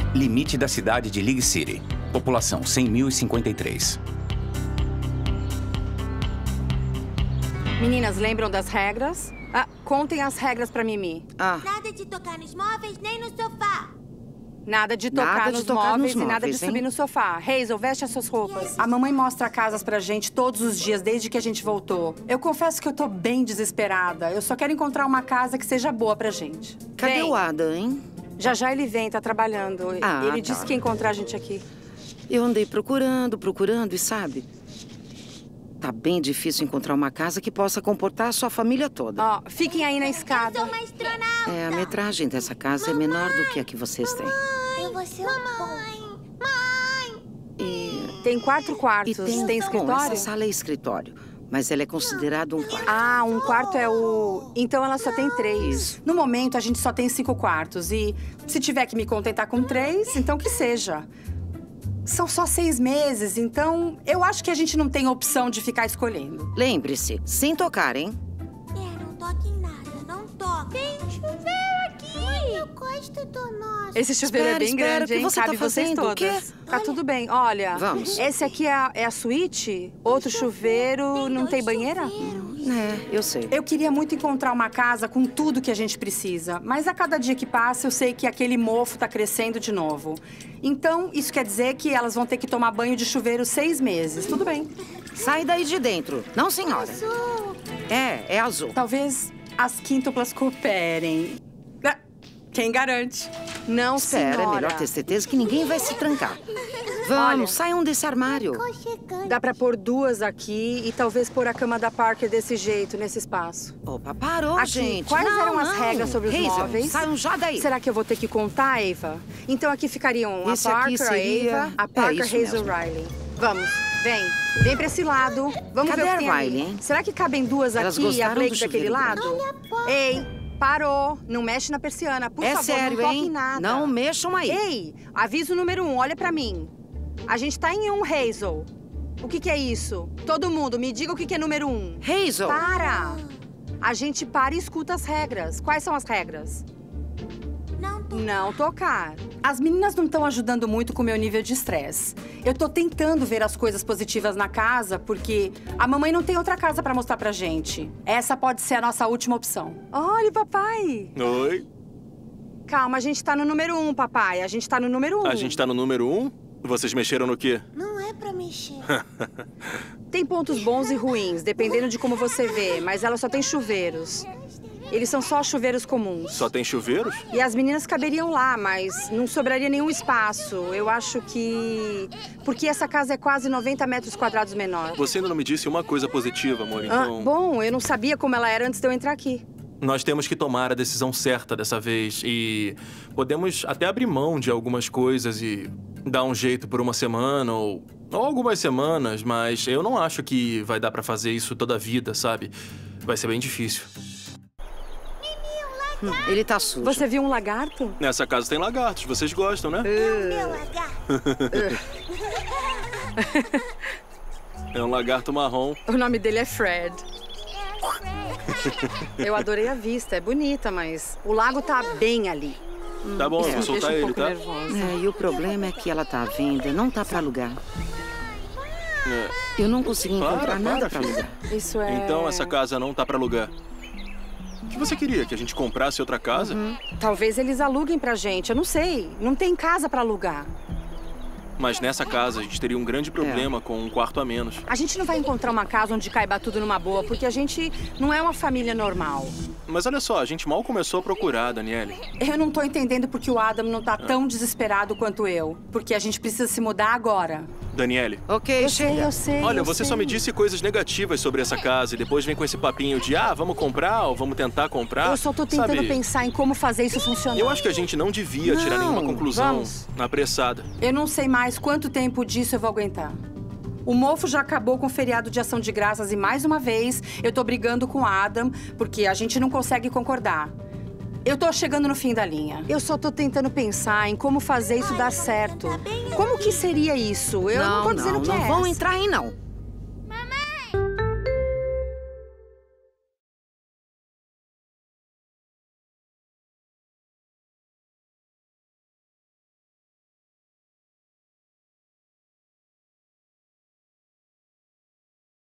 Limite da cidade de League City. População 100.053. Meninas, lembram das regras? Contem as regras pra Mimi. Nada de tocar nos móveis nem no sofá. Nada de tocar nos móveis e nada de subir no sofá. Hazel, veste as suas roupas. A mamãe mostra casas pra gente todos os dias, desde que a gente voltou. Eu confesso que eu tô bem desesperada. Eu só quero encontrar uma casa que seja boa pra gente. Cadê o Adam, hein? Já ele vem, tá trabalhando. Ele disse que ia encontrar a gente aqui. Eu andei procurando e sabe... Tá bem difícil encontrar uma casa que possa comportar a sua família toda. Fiquem aí na escada. Eu sou uma astronauta. A metragem dessa casa é menor do que a que vocês têm. Eu vou ser Mãe! Tem 4 quartos. Tem escritório? Bom, essa sala é escritório, mas ela é considerada um quarto. Um quarto é o... Então ela só tem 3. Isso. No momento, a gente só tem 5 quartos. E se tiver que me contentar com 3, então que seja. São só 6 meses, então eu acho que a gente não tem opção de ficar escolhendo. Lembre-se, sem tocar, hein? Não toque em nada, não toque. Tem chuveiro aqui. Mãe, eu gosto do nosso. Esse chuveiro é bem grande, hein? O que você Cabe tá vocês fazendo? todas. O quê? Tá tudo bem. Olha, Vamos. Esse aqui é a suíte. Outro chuveiro. Não tem banheira? Eu sei. Eu queria muito encontrar uma casa com tudo que a gente precisa. Mas a cada dia que passa, eu sei que aquele mofo tá crescendo de novo. Então, isso quer dizer que elas vão ter que tomar banho de chuveiro 6 meses. Tudo bem. Sai daí de dentro. Não, senhora. Azul. É azul. Talvez as quíntuplas cooperem. Quem garante? Não, Espera, senhora. é melhor ter certeza que ninguém vai se trancar. Vamos, saiam desse armário. Dá pra pôr 2 aqui e talvez pôr a cama da Parker desse jeito, nesse espaço. Opa, parou, Aqui, gente. quais eram as regras sobre os Hazel, móveis? Saiam já daí. Será que eu vou ter que contar, Eva? Então aqui ficariam Esse a aqui Parker, seria- a Eva, a Parker, isso Hazel, mesmo. Riley. Vamos, vem pra esse lado. Vamos Cadê ver o a que tem ali. Riley, hein? Será que cabem 2 Elas aqui e a gostaram Blake do daquele chuveiro lado? grande. Ei, parou. Não mexe na persiana, por favor, sério, não toque hein? em nada. Não mexam aí. Ei, aviso número 1, olha pra mim. A gente tá em 1, Hazel. O que é isso? Todo mundo, me diga o que é número 1. Hazel. Para! A gente para e escuta as regras. Quais são as regras? Não tocar. As meninas não estão ajudando muito com o meu nível de estresse. Eu tô tentando ver as coisas positivas na casa, porque a mamãe não tem outra casa pra mostrar pra gente. Essa pode ser a nossa última opção. Olha, papai! Oi. Calma, a gente tá no número 1, papai. A gente tá no número 1. A gente tá no número 1? Vocês mexeram no quê? Não é pra mexer. Tem pontos bons e ruins, dependendo de como você vê, mas ela só tem chuveiros. Eles são só chuveiros comuns. Só tem chuveiros? E as meninas caberiam lá, mas não sobraria nenhum espaço. Eu acho que... Porque essa casa é quase 90 metros quadrados menor. Você ainda não me disse uma coisa positiva, amor, então... Bom, eu não sabia como ela era antes de eu entrar aqui. Nós temos que tomar a decisão certa dessa vez e podemos até abrir mão de algumas coisas e dar um jeito por uma semana ou algumas semanas, mas eu não acho que vai dar pra fazer isso toda a vida, sabe? Vai ser bem difícil. Ele tá sujo. Você viu um lagarto? Nessa casa tem lagartos, vocês gostam, né? Meu lagarto. É um lagarto marrom. O nome dele é Fred. Eu adorei a vista, é bonita, mas o lago tá bem ali. Tá bom, eu vou Isso me soltar deixa um ele, pouco tá? nervosa. E o problema é que ela tá à venda, não tá pra alugar. É. Eu não consegui encontrar Para, nada pra filha. alugar. Isso é... Então essa casa não tá pra alugar. O que você queria? Que a gente comprasse outra casa? Talvez eles aluguem pra gente, eu não sei. Não tem casa pra alugar. Mas nessa casa a gente teria um grande problema com um quarto a menos. A gente não vai encontrar uma casa onde caiba tudo numa boa, porque a gente não é uma família normal. Mas olha só, a gente mal começou a procurar, Daniele. Eu não tô entendendo porque o Adam não tá tão desesperado quanto eu. Porque a gente precisa se mudar agora. Daniele, Ok, chega. Eu sei. olha, eu você sei. só me disse coisas negativas sobre essa casa e depois vem com esse papinho de vamos comprar ou vamos tentar comprar. Eu só tô tentando Sabe, pensar em como fazer isso funcionar. eu acho que a gente não devia tirar Não, nenhuma conclusão vamos. apressada. Eu não sei mais quanto tempo disso eu vou aguentar. O mofo já acabou com o feriado de ação de graças e, mais uma vez, eu tô brigando com o Adam porque a gente não consegue concordar. Eu tô chegando no fim da linha. Eu só tô tentando pensar em como fazer isso dar certo. Como que seria isso? Eu não tô dizendo que não é. vão entrar aí, não.